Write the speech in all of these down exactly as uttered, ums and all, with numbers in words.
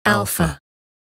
Alpha.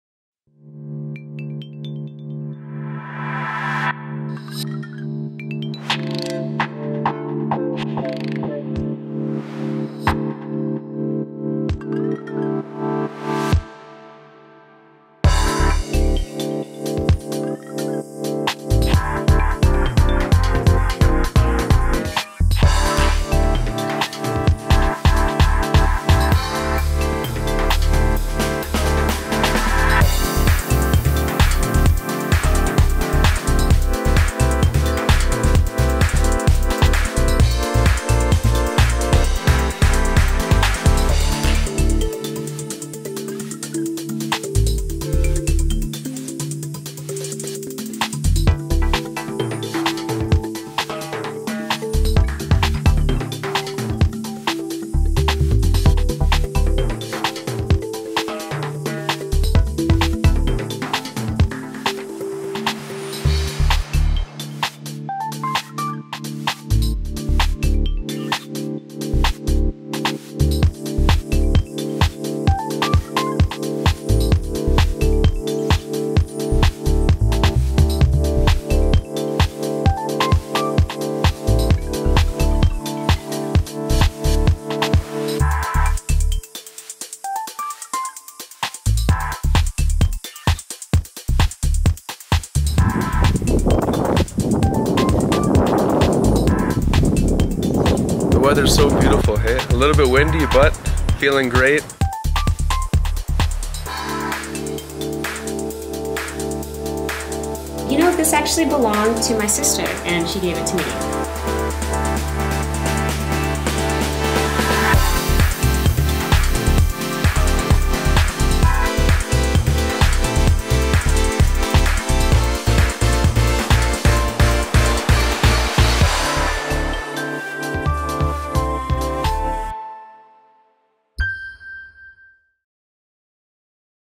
The weather's so beautiful, hey? A little bit windy, but feeling great. You know, this actually belonged to my sister, and she gave it to me.